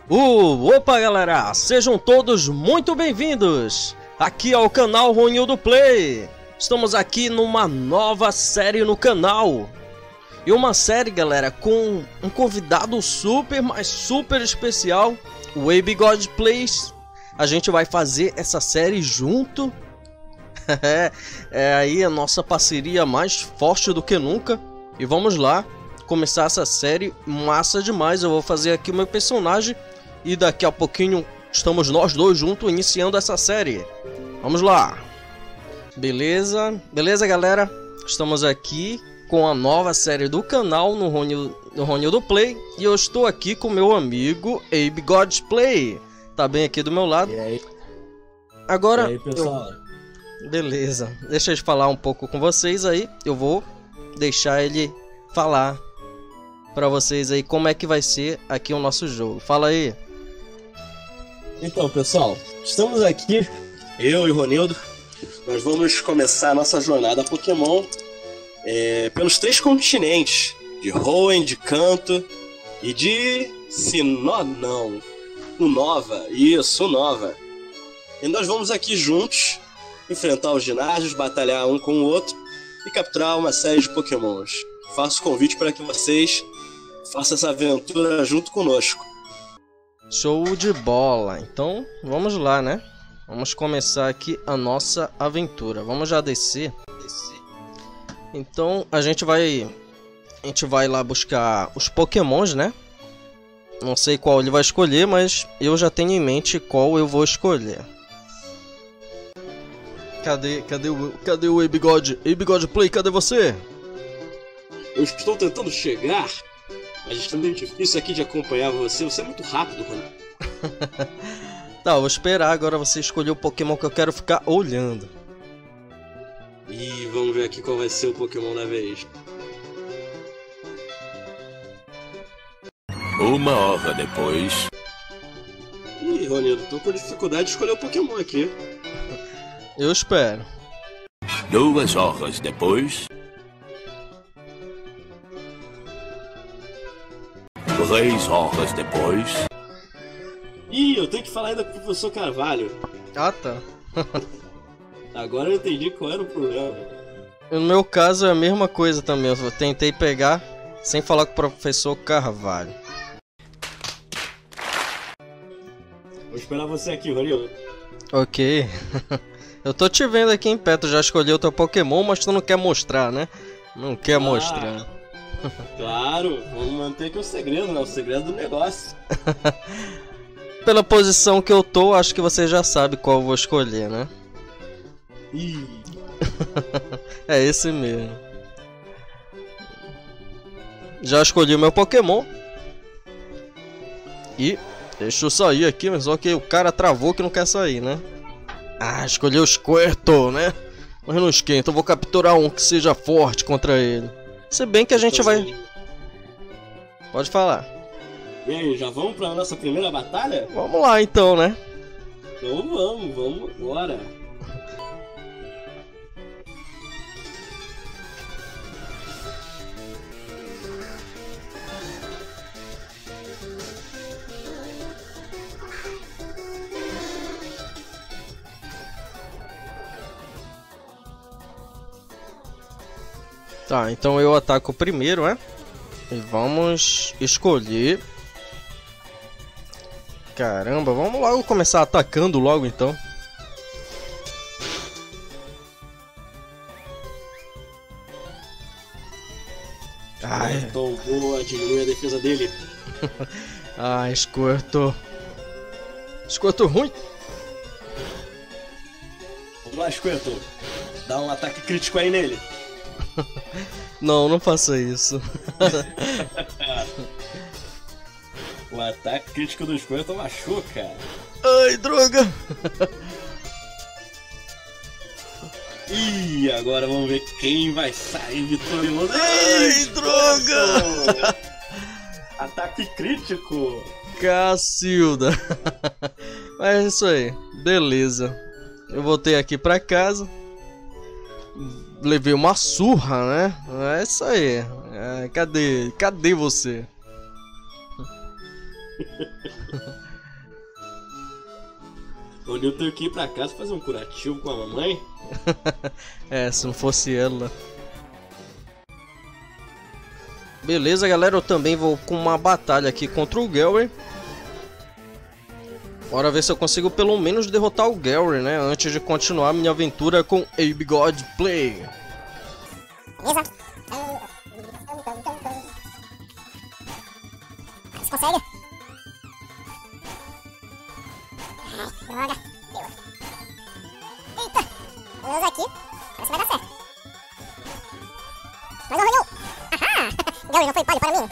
Opa galera, sejam todos muito bem-vindos aqui ao canal Ronildo Play. Estamos aqui numa nova série no canal. E uma série, galera, com um convidado super, mas super especial, o Abigod Plays. A gente vai fazer essa série junto. É aí a nossa parceria mais forte do que nunca. E vamos lá começar essa série massa demais. Eu vou fazer aqui o meu personagem e daqui a pouquinho estamos nós dois juntos iniciando essa série. Vamos lá. Beleza, galera. Estamos aqui com a nova série do canal no Ronildo Play. E eu estou aqui com meu amigo Abigod Play. Tá bem aqui do meu lado. E aí? Agora, E aí, pessoal? Beleza, deixa eu falar um pouco com vocês aí. Eu vou deixar ele falar pra vocês aí como é que vai ser aqui o nosso jogo. Fala aí. Então, pessoal, estamos aqui, eu e o Ronildo. Nós vamos começar a nossa jornada Pokémon pelos 3 continentes, de Hoenn, de Kanto e de Unova. Isso, Unova. E nós vamos aqui juntos enfrentar os ginásios, batalhar um com o outro e capturar uma série de Pokémons. Faço convite para que vocês façam essa aventura junto conosco. Show de bola. Então, vamos lá, né? Vamos começar aqui a nossa aventura. Vamos já descer. Então, a gente vai lá buscar os Pokémons, né? Não sei qual ele vai escolher, mas eu já tenho em mente qual eu vou escolher. Cadê o Abigod? Abigod Play, cadê você? Eu estou tentando chegar, mas está meio difícil aqui de acompanhar você. Você é muito rápido, Rony. Tá, eu vou esperar agora você escolher o Pokémon que eu quero ficar olhando. E vamos ver aqui qual vai ser o Pokémon da vez. 1 hora depois. Ih, Ronildo, tô com dificuldade de escolher o Pokémon aqui. Eu espero. 2 horas depois. 3 horas depois. Ih, eu tenho que falar ainda com o professor Carvalho. Ah, tá. Agora eu entendi qual era o problema. No meu caso é a mesma coisa também. Eu tentei pegar sem falar com o professor Carvalho. Vou esperar você aqui, Ronildo. Ok. Eu tô te vendo aqui em pé. Tu já escolheu o teu Pokémon, mas tu não quer mostrar, né? Não quer mostrar. Claro, vamos manter aqui o segredo, né? O segredo do negócio. Pela posição que eu tô, acho que você já sabe qual eu vou escolher, né? Ih. É esse mesmo. Já escolhi o meu Pokémon. E deixa eu sair aqui, mas só que o cara travou que não quer sair, né? Ah, escolhi o Squirtle, né? Mas não esquenta, eu vou capturar um que seja forte contra ele. Se bem que a gente vai... Pode falar. E aí, já vamos pra nossa primeira batalha? Vamos lá então, né? Então vamos agora. Tá, então eu ataco primeiro, né? E vamos escolher. Caramba, vamos logo começar atacando logo então. Ai. Então boa, diminui a defesa dele. Ai, Squirtle. Squirtle ruim. Vamos lá, Squirtle. Dá um ataque crítico aí nele. Não, não faça isso. O ataque crítico do Squirtle machuca. Ai, droga. E agora vamos ver quem vai sair vitorioso. Ai, droga. Ataque crítico. Cacilda. Mas é isso aí. Beleza. Eu voltei aqui pra casa. Levei uma surra, né? É isso aí. Cadê você? Onde eu tenho que ir pra casa fazer um curativo com a mamãe. É, se não fosse ela. Beleza, galera, eu também vou com uma batalha aqui contra o Gary. Bora ver se eu consigo pelo menos derrotar o Gary, né? Antes de continuar minha aventura com Abe God Play. Beleza? Você consegue? Ai, droga. Deu. Eita! Vamos aqui. Parece que vai dar certo. Mas não rolou. Ahá! Gary, não foi palha para mim.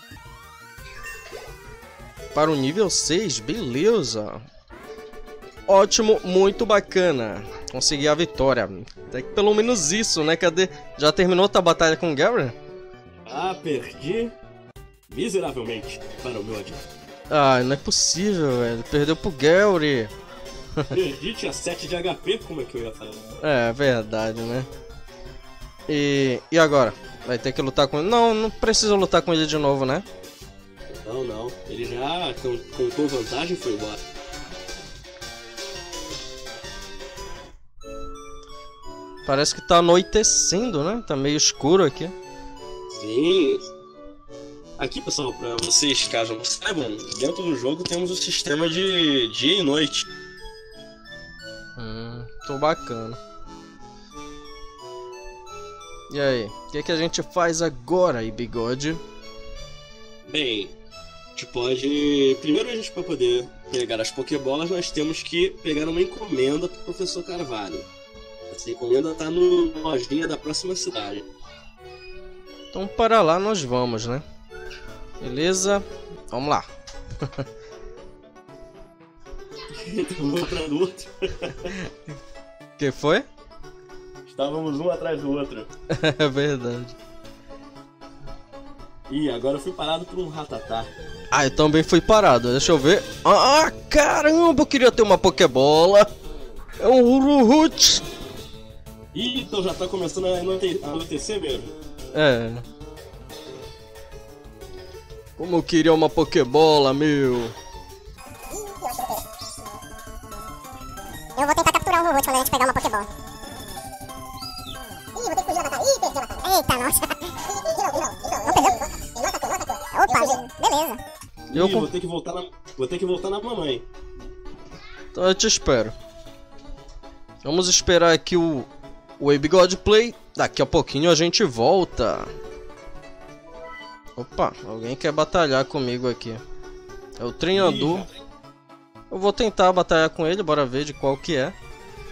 Para o nível 6, beleza. Ótimo, muito bacana. Consegui a vitória. Até que pelo menos isso, né? Cadê? Já terminou a batalha com o Gary? Ah, perdi miseravelmente para o meu adversário. Ah, não é possível, velho. Perdeu pro Gary. Perdi, tinha 7 de HP, como é que eu ia fazer? É, verdade, né? E agora? Vai ter que lutar com ele? Não, não precisa lutar com ele de novo, né? Não. Ele já contou vantagem e foi embora. Parece que tá anoitecendo, né? Tá meio escuro aqui. Sim. Aqui, pessoal, pra vocês, caso não saibam, dentro do jogo temos o sistema de dia e noite. Tô bacana. E aí, o que a gente faz agora, aí, bigode? Bem, a gente pode... Primeiro, a gente, para poder pegar as Pokébolas, nós temos que pegar uma encomenda pro Professor Carvalho. Essa encomenda tá no lojinha da próxima cidade. Então para lá nós vamos, né? Beleza? Vamos lá. Um atrás do outro. Que foi? Estávamos um atrás do outro. É verdade. Ih, agora eu fui parado por um ratatá. Ah, eu também fui parado. Deixa eu ver. Ah, caramba, eu queria ter uma Pokébola. É um Uruhut. Ih, então já tá começando a anoitecer mesmo. É. Como eu queria uma Pokébola, meu. Eu vou tentar capturar o robô quando a gente pegar uma Pokébola. Ih, vou ter que fugir da batalha. Ih, perdi a batalha. Eita, nossa. Não perdeu? Opa, beleza. Eu Ih, vou ter que voltar na mamãe. Então eu te espero. Vamos esperar aqui o Abe God Play. Daqui a pouquinho a gente volta. Opa, alguém quer batalhar comigo aqui. É o treinador. Eu vou tentar batalhar com ele, bora ver de qual que é.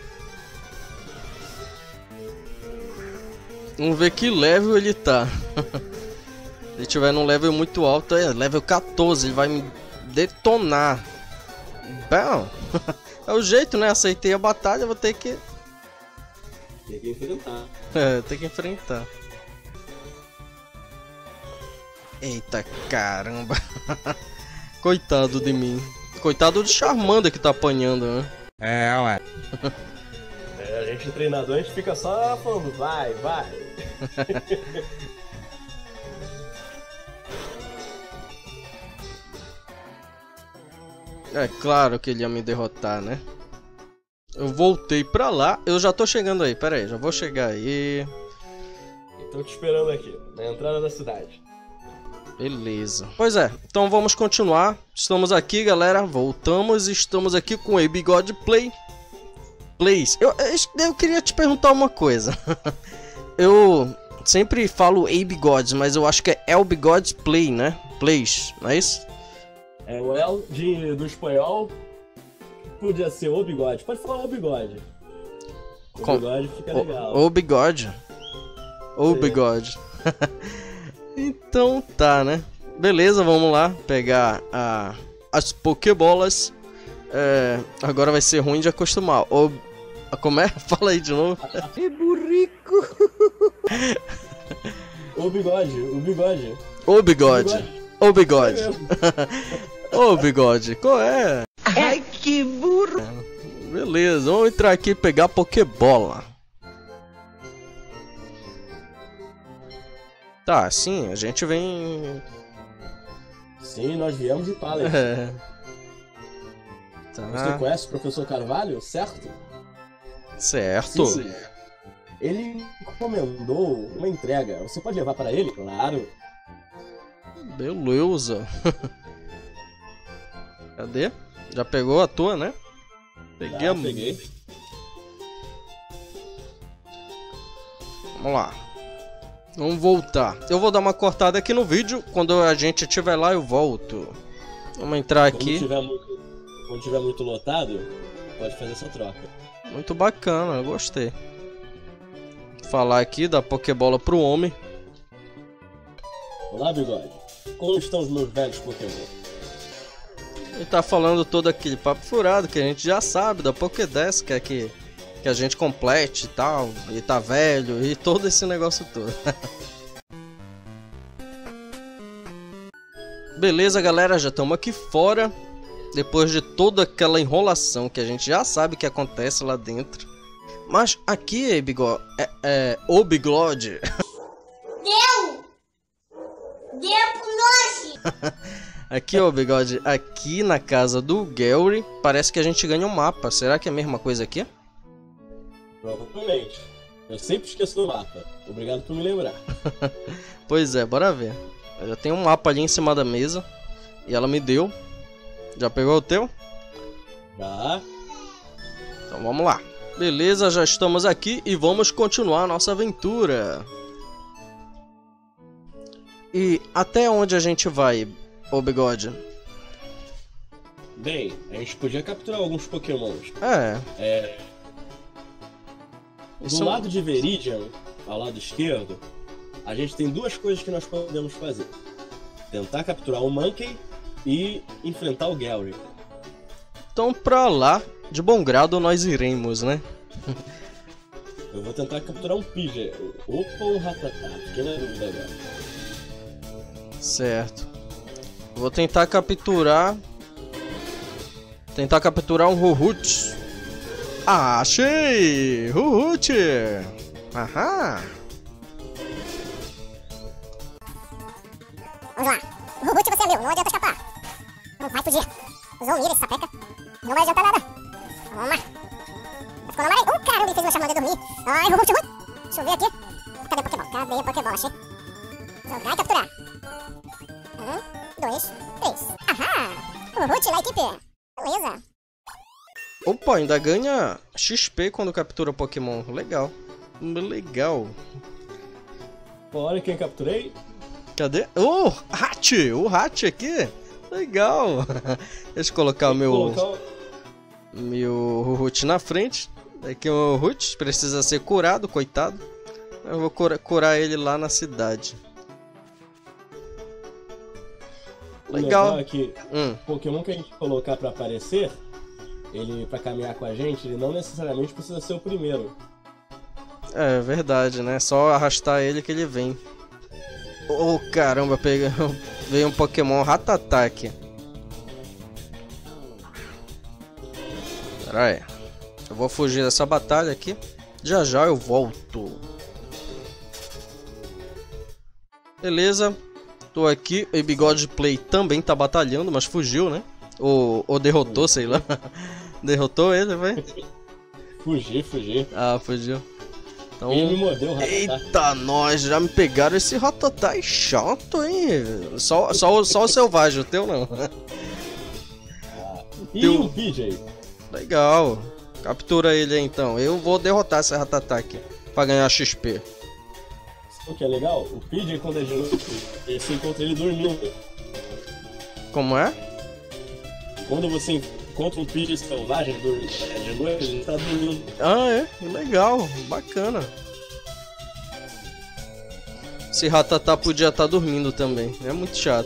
Vamos ver que level ele tá. Se ele tiver num level muito alto, é level 14, ele vai me detonar. Bom, é o jeito, né? Aceitei a batalha, vou ter que... Tem que enfrentar. É, tem que enfrentar. Eita caramba. Coitado de mim. Coitado do Charmander que tá apanhando, né? É, ué. É, a gente treinador, a gente fica só falando, vai. É claro que ele ia me derrotar, né? Eu voltei pra lá. Eu já tô chegando aí, pera aí, já vou chegar aí. Tô te esperando aqui, na entrada da cidade. Beleza. Pois é, então vamos continuar. Estamos aqui, galera. Voltamos. Estamos aqui com o Abe God Play. Plays. Eu queria te perguntar uma coisa. Eu sempre falo Abe Gods, mas eu acho que é Abe Gods Play, né? Plays, não é isso? É o El do espanhol. Podia ser o bigode. Pode falar o bigode. O bigode fica legal. O bigode. O bigode. Então tá, né? Beleza, vamos lá pegar as Pokébolas. Agora vai ser ruim de acostumar. Como é? Fala aí de novo. Que burrico. O bigode. O bigode. O bigode. Ô bigode, qual é? Ai, que burro. Beleza, vamos entrar aqui e pegar a Pokébola. Tá, sim, a gente vem Sim, nós viemos de Pallet. É. Você Tá. conhece o professor Carvalho, certo? Certo. Sim. Ele encomendou uma entrega. Você pode levar para ele? Claro. Beleza. Cadê? Já pegou a tua, né? Peguei a... Peguei. Vamos lá. Vamos voltar. Eu vou dar uma cortada aqui no vídeo. Quando a gente estiver lá, eu volto. Vamos entrar aqui. Quando tiver muito lotado, pode fazer essa troca. Muito bacana, eu gostei. Falar aqui da Pokébola pro homem. Olá, Bigode. Como estão os meus velhos Pokémon? Ele tá falando todo aquele papo furado que a gente já sabe da Pokédex, que é que a gente complete e tal, e tá velho, e todo esse negócio todo. Beleza, galera, já estamos aqui fora. Depois de toda aquela enrolação que a gente já sabe que acontece lá dentro. Mas aqui, Bigode, o Bigode. Deu pro nós! Aqui, ó, Bigode, aqui na casa do Gary, parece que a gente ganha um mapa. Será que é a mesma coisa aqui? Provavelmente. Eu sempre esqueço do mapa. Obrigado por me lembrar. Pois é, bora ver. Eu já tenho um mapa ali em cima da mesa. E ela me deu. Já pegou o teu? Já. Então vamos lá. Beleza, já estamos aqui e vamos continuar a nossa aventura. E até onde a gente vai, ô Bigode? Bem, a gente podia capturar alguns Pokémons. Do Isso... lado de Viridian, ao lado esquerdo, a gente tem duas coisas que nós podemos fazer. Tentar capturar o Mankey e enfrentar o Gary. Então pra lá, de bom grado, nós iremos, né? Eu vou tentar capturar um Pidgey. Opa, um Rattata. Fiquei na dúvida agora. Certo. Vou tentar capturar... um Ruhut. Ah, achei! Ruhut! Aham! Vamos lá. O Ruhut você leu, não adianta escapar. Não vai fugir. Usou o Mira, esse sapeca. Não vai adiantar nada. Vamos lá. Já ficou na maré. Caramba, ele fez uma chamada de dormir. Ai, Ruhut, Ruhut. Deixa eu ver aqui. Cadê a Pokébola? Cadê a Pokébola? Achei. Jogar e capturar. 1, 2, 3. Ahá! Ruhut na equipe. Beleza. Opa, ainda ganha XP quando captura Pokémon. Legal. Legal. Olha quem capturei. Cadê? Oh, Hatch! O Hatch aqui. Legal. Deixa eu colocar o meu Ruhut na frente. Aqui o Ruhut precisa ser curado, coitado. Eu vou curar ele lá na cidade. Legal. É que Pokémon que a gente colocar pra aparecer, ele pra caminhar com a gente, ele não necessariamente precisa ser o primeiro. É verdade, né? Só arrastar ele que ele vem. Oh, caramba, veio um Pokémon Rattata aqui. Pera aí. Eu vou fugir dessa batalha aqui. Já já eu volto. Beleza. Tô aqui. O Bigode Play também tá batalhando, mas fugiu, né? Ou derrotou, sei lá. Derrotou ele, vai? Fugi. Ah, fugiu. Então... Ele me mordeu o Rattata. Eita, nós já me pegaram esse Rattata é chato, hein? Só o selvagem, o teu não. E o Pidgey? Legal. Captura ele aí, então. Eu vou derrotar esse Rattata aqui pra ganhar XP. O que é legal? O Pidgey, quando é de noite, você encontra ele dormindo. Como é? Quando você encontra um Pidgey selvagem de noite, ele tá dormindo. Ah, é? Legal. Bacana. Esse Rattata podia estar dormindo também. É muito chato.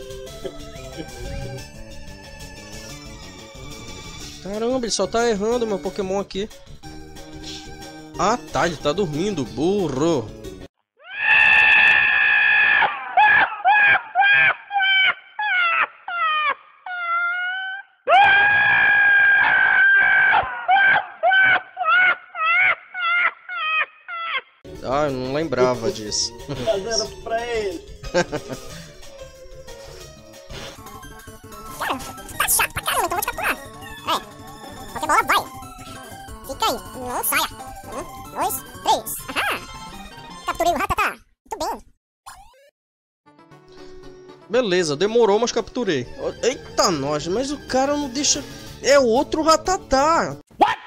Caramba, ele só tá errando meu Pokémon aqui. Ah, tá. Ele tá dormindo. Burro. Ah, eu não lembrava disso. Fazendo pra ele. não saia. 1, 2, 3. Ahá! Capturei o Ratatá. Muito bem. Beleza, demorou, mas capturei. Eita, nós, mas o cara não deixa... É outro Ratatá.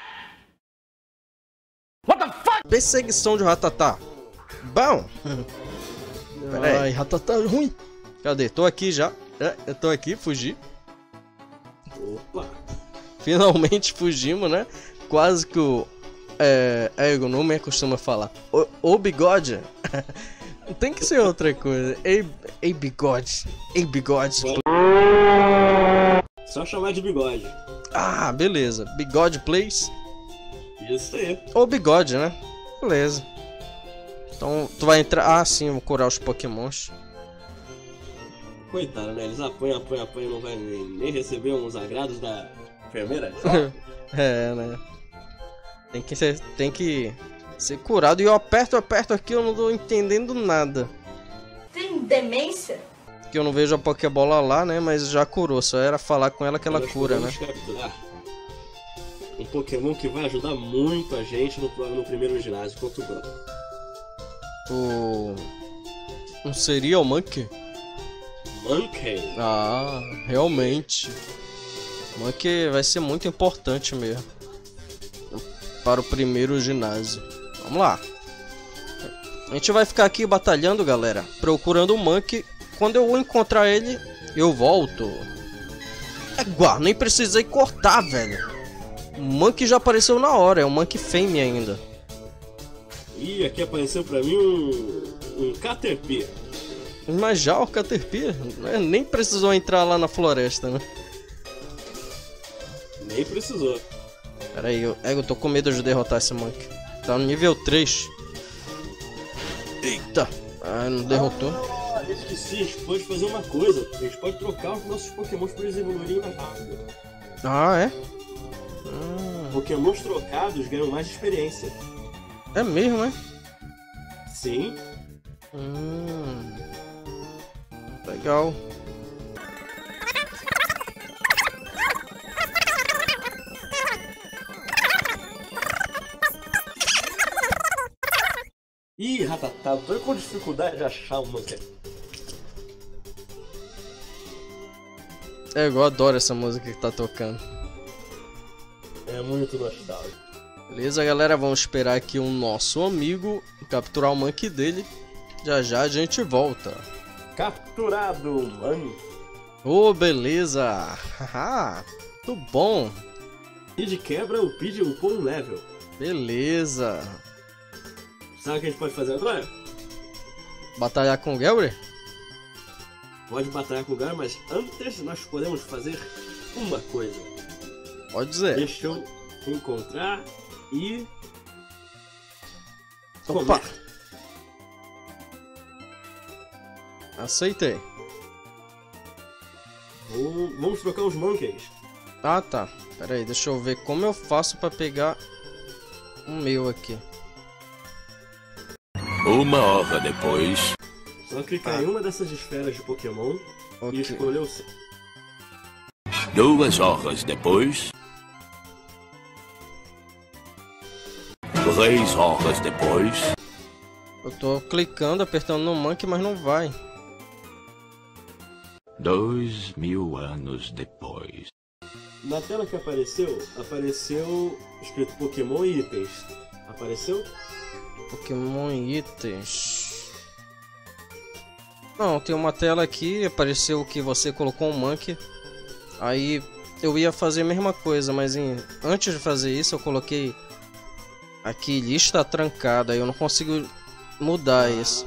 What the fuck? Perseguição de Ratatá. Bom. Pera aí. Ai, Ratatá ruim. Cadê? Tô aqui já. Eu tô aqui, fugi. Opa! Finalmente fugimos, né? Quase que o... Ego não me costuma falar. O bigode. Tem que ser outra coisa. Ei bigode. Ei bigode. Só chamar de bigode. Ah, beleza. Bigode plays. Isso aí. Ou bigode, né? Beleza. Então, tu vai entrar... Ah, sim, eu vou curar os pokémons. Coitado, né? Eles apanham, não vai nem receber uns agrados da enfermeira. É, né? Tem que ser curado. E eu aperto aqui, eu não tô entendendo nada. Tem demência? Que eu não vejo a Pokébola lá, né? Mas já curou. Só era falar com ela que ela cura, né? Capturar um Pokémon que vai ajudar muito a gente no primeiro ginásio contra o Branco. Não seria o Monkey? Monkey? Ah, realmente. Monkey vai ser muito importante mesmo. Para o primeiro ginásio. Vamos lá. A gente vai ficar aqui batalhando, galera. Procurando o Monkey. Quando eu encontrar ele, eu volto. Igual, nem precisei cortar, velho. O Monkey já apareceu na hora. É um Monkey fêmea ainda. Ih, aqui apareceu pra mim um Caterpie. Mas já o Caterpie, né? Nem precisou entrar lá na floresta, né? Nem precisou. Pera aí, eu tô com medo de derrotar esse Monkey. Tá no nível 3. Eita. Ah, não derrotou. Esqueci, a gente pode fazer uma coisa. A gente pode trocar os nossos Pokémons pra eles evoluírem mais rápido. Ah, é? Pokémons trocados ganham mais experiência. É mesmo, né? Sim. Legal. Ih, Ratatá, tô com dificuldade de achar um Monkey. Eu adoro essa música que tá tocando. É muito nostálgico. Beleza, galera? Vamos esperar aqui o nosso amigo capturar o Monkey dele. Já já a gente volta. Capturado, mano. Ô, beleza. Haha, muito bom. E de quebra, o Pidgey upou um level. Beleza. Sabe o que a gente pode fazer agora? Batalhar com o Galry? Pode batalhar com o Gar, mas antes nós podemos fazer uma coisa. Pode dizer. Deixa eu encontrar e... Opa! Aceitei. Vamos trocar os Monkeys. Ah, tá. Pera aí, deixa eu ver como eu faço pra pegar o meu aqui. Uma hora depois. Só clicar em uma dessas esferas de Pokémon e escolher o seu. 2 horas depois. 3 horas depois. Eu tô clicando, apertando no Monkey, mas não vai. 2000 anos depois. Na tela que apareceu escrito Pokémon e itens. Apareceu? Pokémon e itens. Não, tem uma tela aqui, apareceu que você colocou um Monkey. Aí eu ia fazer a mesma coisa, mas antes de fazer isso eu coloquei aqui lista trancada, aí eu não consigo mudar isso.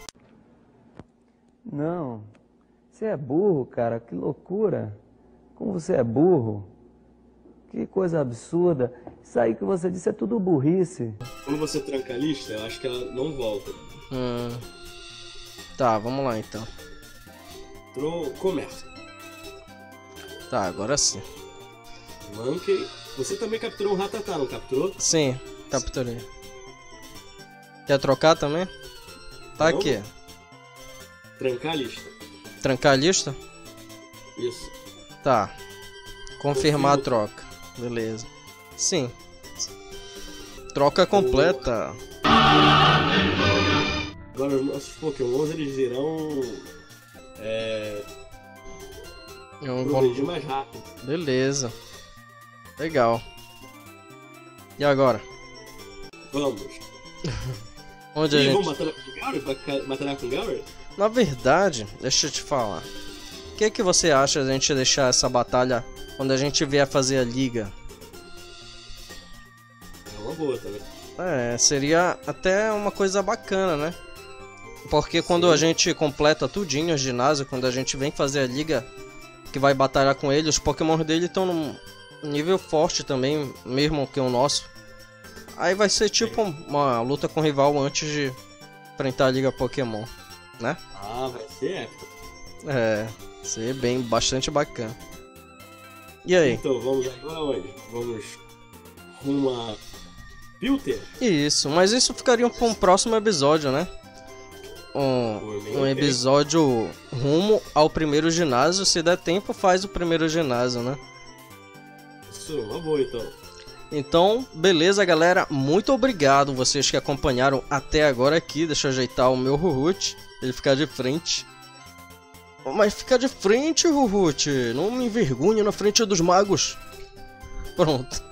Não, você é burro, cara, que loucura. Como você é burro. Que coisa absurda. Isso aí que você disse é tudo burrice. Quando você tranca a lista, eu acho que ela não volta. Tá, vamos lá então. Começa. Tá, agora sim. Monkey. Você também capturou um Ratatá, não capturou? Sim, capturei. Quer trocar também? Tá, Vamos. aqui. Trancar a lista. Trancar a lista? Isso. Tá. Confirmar a troca. Beleza. Sim. Troca completa. Agora os nossos Pokémons eles irão progredir mais rápido. Beleza. Legal. E agora? Vamos. Onde a E gente... vamos batalhar com o Gauri? Batalhar com o Gauri? Na verdade, deixa eu te falar. O que você acha de a gente deixar essa batalha quando a gente vier fazer a liga? É uma boa também. Seria até uma coisa bacana, né? Porque quando a gente completa tudinho o ginásio, quando a gente vem fazer a liga que vai batalhar com ele, os Pokémon dele estão num nível forte também, mesmo que o nosso. Aí vai ser tipo uma luta com o rival antes de enfrentar a liga Pokémon, né? Ah, vai ser épico. Ser bastante bacana. E aí? Então, vamos agora onde? Vamos rumo a Pilter? Isso, mas isso ficaria para um próximo episódio, né? Um episódio rumo ao primeiro ginásio. Se der tempo, faz o primeiro ginásio, né? Isso, uma boa então. Então, beleza, galera. Muito obrigado vocês que acompanharam até agora aqui. Deixa eu ajeitar o meu Ruhut, ele ficar de frente. Mas fica de frente, Ruhut. Não me envergonhe na frente dos magos. Pronto.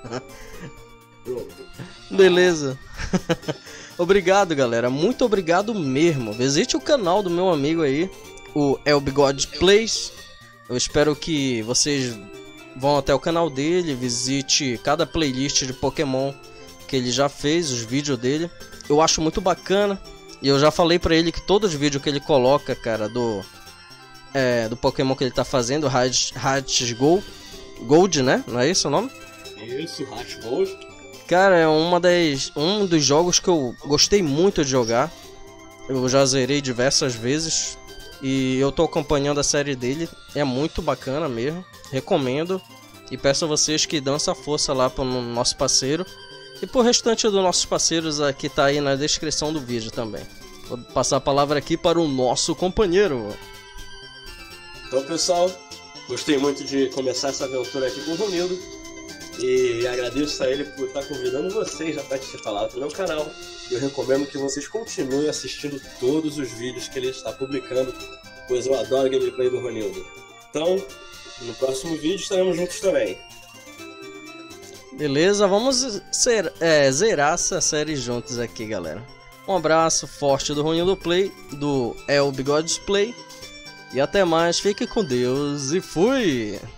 Beleza. Obrigado, galera. Muito obrigado mesmo. Visite o canal do meu amigo aí, o Elbigode Plays. Eu espero que vocês vão até o canal dele, visite cada playlist de Pokémon que ele já fez, os vídeos dele. Eu acho muito bacana. E eu já falei pra ele que todos os vídeos que ele coloca, cara, do Pokémon que ele tá fazendo, Heart Gold, né? Não é isso o nome? Isso, Heart Gold. Cara, é um dos jogos que eu gostei muito de jogar. Eu já zerei diversas vezes. E eu tô acompanhando a série dele. É muito bacana mesmo. Recomendo. E peço a vocês que dão essa força lá pro nosso parceiro. E pro restante dos nossos parceiros aqui tá aí na descrição do vídeo também. Vou passar a palavra aqui para o nosso companheiro. Então, pessoal, gostei muito de começar essa aventura aqui com o Romildo. E agradeço a ele por estar convidando vocês a participar lá do meu canal. Eu recomendo que vocês continuem assistindo todos os vídeos que ele está publicando, pois eu adoro a gameplay do Ronildo. Então, no próximo vídeo estaremos juntos também. Beleza, vamos zerar essa série juntos aqui, galera. Um abraço forte do Ronildo Play, do Elbigodes Play. E até mais, fique com Deus e fui!